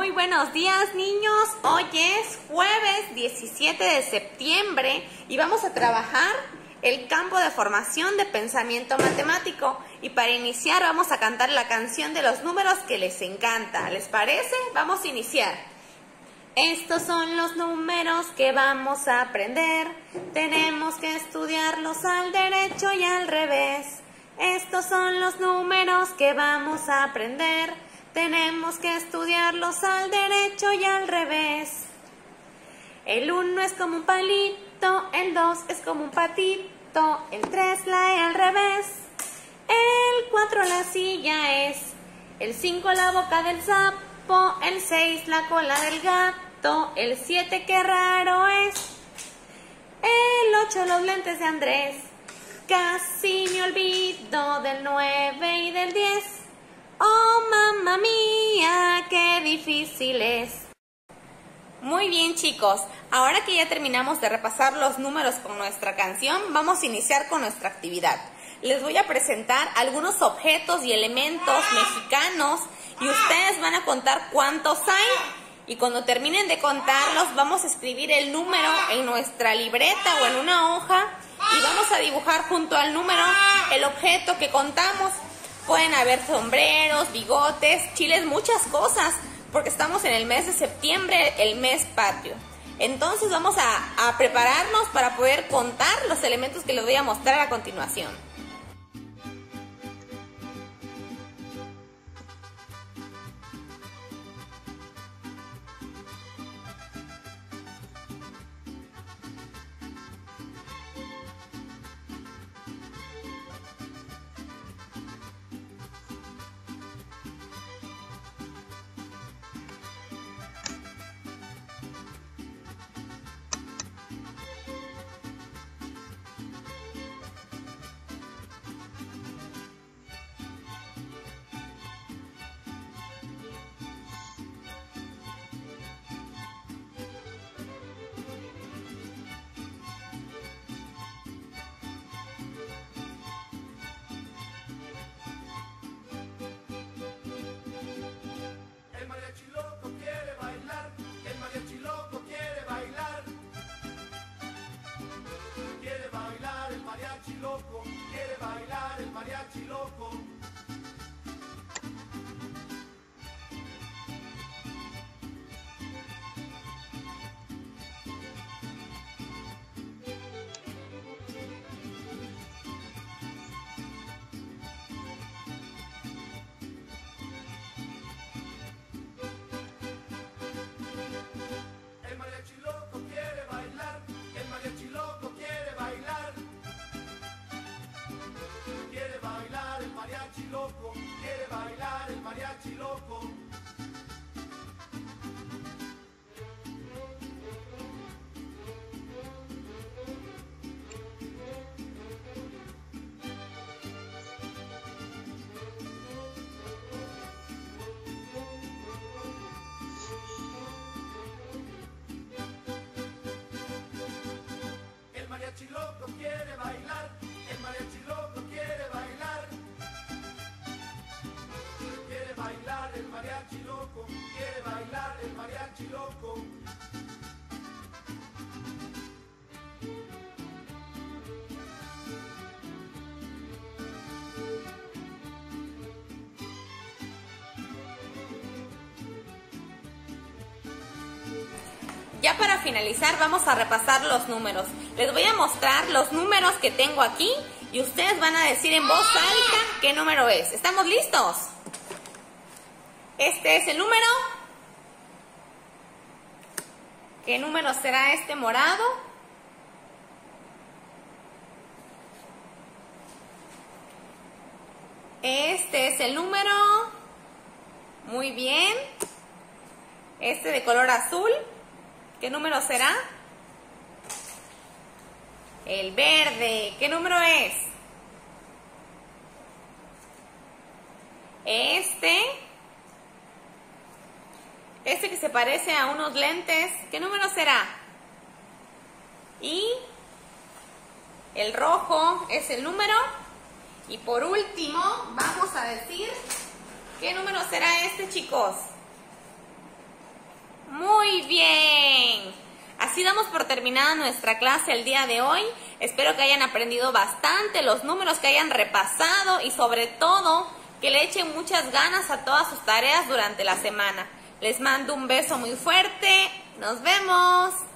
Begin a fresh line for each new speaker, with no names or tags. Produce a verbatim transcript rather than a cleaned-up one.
Muy buenos días, niños. Hoy es jueves diecisiete de septiembre y vamos a trabajar el campo de formación de pensamiento matemático. Y para iniciar vamos a cantar la canción de los números que les encanta. ¿Les parece? Vamos a iniciar. Estos son los números que vamos a aprender. Tenemos que estudiarlos al derecho y al revés. Estos son los números que vamos a aprender. Tenemos que estudiarlos al derecho y al revés. El uno es como un palito, el dos es como un patito, el tres la E al revés, el cuatro la silla es, el cinco la boca del sapo, el seis la cola del gato, el siete qué raro es, el ocho los lentes de Andrés, casi me olvido del nueve y del diez. ¡Oh, mamá mía, qué difícil es! Muy bien, chicos. Ahora que ya terminamos de repasar los números con nuestra canción, vamos a iniciar con nuestra actividad. Les voy a presentar algunos objetos y elementos mexicanos y ustedes van a contar cuántos hay. Y cuando terminen de contarlos, vamos a escribir el número en nuestra libreta o en una hoja y vamos a dibujar junto al número el objeto que contamos. Pueden haber sombreros, bigotes, chiles, muchas cosas, porque estamos en el mes de septiembre, el mes patrio. Entonces vamos a, a prepararnos para poder contar los elementos que les voy a mostrar a continuación.
Quiere bailar el mariachi loco. El mariachi loco quiere bailar, el mariachi loco quiere bailar. Quiere bailar el mariachi loco, quiere bailar el mariachi loco. El mariachi loco quiere bailar, el mariachi loco quiere bailar. Quiere bailar el mariachi loco, quiere bailar el mariachi loco.
Ya para finalizar vamos a repasar los números. Les voy a mostrar los números que tengo aquí y ustedes van a decir en voz alta qué número es. ¿Estamos listos? Este es el número. ¿Qué número será este morado? Este es el número. Muy bien. Este de color azul. ¿Qué número será? El verde. ¿Qué número es? Este. Este que se parece a unos lentes. ¿Qué número será? Y el rojo es el número. Y por último, vamos a decir, ¿qué número será este, chicos? Muy bien. Así damos por terminada nuestra clase el día de hoy. Espero que hayan aprendido bastante los números, que hayan repasado y sobre todo que le echen muchas ganas a todas sus tareas durante la semana. Les mando un beso muy fuerte. Nos vemos.